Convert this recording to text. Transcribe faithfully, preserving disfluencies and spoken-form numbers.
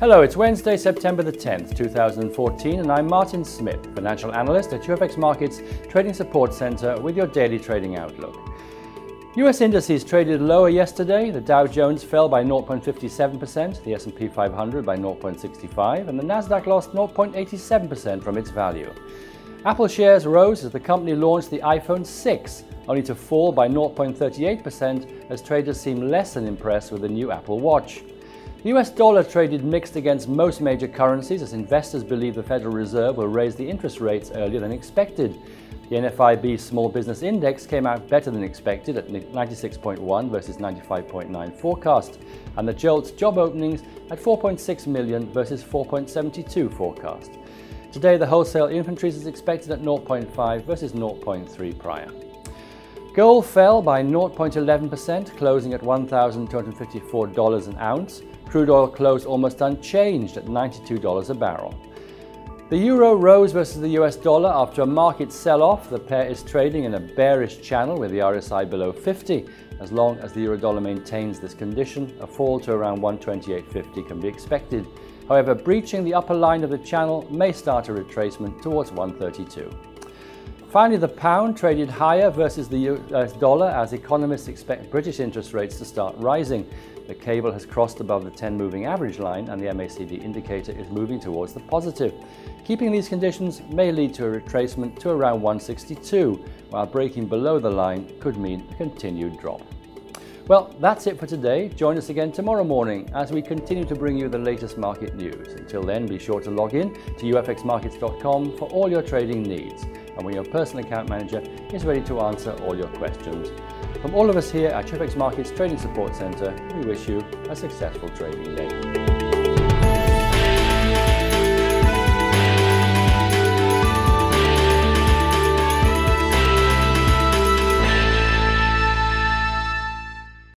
Hello, it's Wednesday, September the tenth, two thousand fourteen, and I'm Martin Smith, financial analyst at U F X Markets Trading Support Center with your daily trading outlook. U S indices traded lower yesterday. The Dow Jones fell by zero point five seven percent, the S and P five hundred by zero point six five, and the NASDAQ lost zero point eight seven percent from its value. Apple shares rose as the company launched the iPhone six, only to fall by zero point three eight percent as traders seem less than impressed with the new Apple Watch. The U S dollar traded mixed against most major currencies as investors believe the Federal Reserve will raise the interest rates earlier than expected. The N F I B Small Business Index came out better than expected at ninety-six point one versus ninety-five point nine forecast, and the JOLTS Job Openings at four point six million versus four point seven two forecast. Today, the Wholesale Inventories is expected at zero point five versus zero point three prior. Gold fell by zero point one one percent, closing at one thousand two hundred fifty-four dollars an ounce. Crude oil closed almost unchanged at ninety-two dollars a barrel. The euro rose versus the U S dollar after a market sell-off. The pair is trading in a bearish channel with the R S I below fifty. As long as the euro dollar maintains this condition, a fall to around one twenty-eight fifty can be expected. However, breaching the upper line of the channel may start a retracement towards one thirty-two. Finally, the pound traded higher versus the U S dollar as economists expect British interest rates to start rising. The cable has crossed above the ten moving average line and the M A C D indicator is moving towards the positive. Keeping these conditions may lead to a retracement to around one sixty-two, while breaking below the line could mean a continued drop. Well, that's it for today. Join us again tomorrow morning as we continue to bring you the latest market news. Until then, be sure to log in to U F X markets dot com for all your trading needs, and when your personal account manager is ready to answer all your questions. From all of us here at U F X Markets Trading Support Center, we wish you a successful trading day.